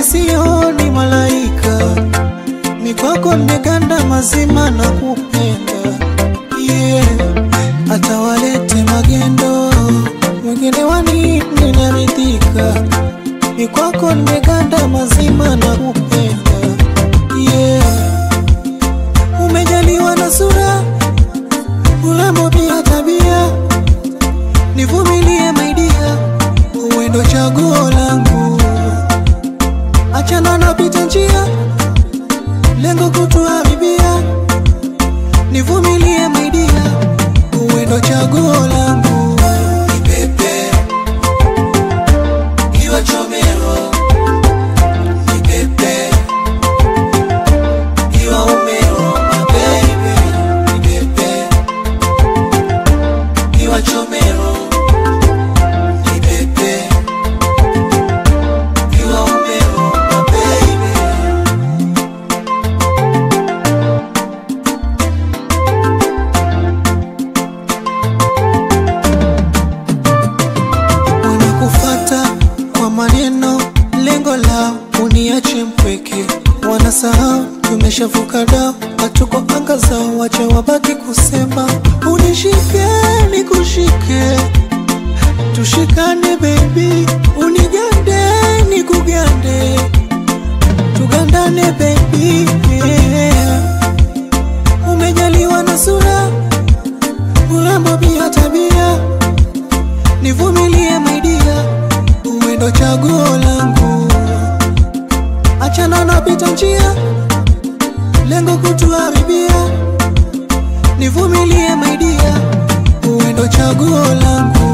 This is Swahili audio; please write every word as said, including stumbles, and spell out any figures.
sioni malaika, ni kwako nimeganda mazima na kupenda. Yeah, hata walete magendo wengine wani ninaridhika, ni kwako nimeganda mazima na kupenda. Yeah, umejaliwa na sura, urembo pia tabia, nivumilie my dear, uwe ndo chaguo langu. Achana na pita njia, lengo kutuharibia, nivumilie my dear, uwe ndo chaguo langu. Nipepe, iwa chomero, nipepe, iwa umero, my baby. Nipepe, iwa chomero, nipepe, iwa umero, my baby. Wanakufata kwa maneno, lengo lao uniache mpweke. Wanasahau tumeshavuka dao, hatuko anga zao, wacha wabaki kusema. Unishike nikushike, tushikane baby, unigande nikugande, tugandane baby. Yeah, umejaliwa na sura, urembo pia tabia, nivumilie my dear, uwe ndo chaguo langu. Achana na pita njia, lengo kutuharibia, nivumilie my dear, uwe ndo chaguo langu.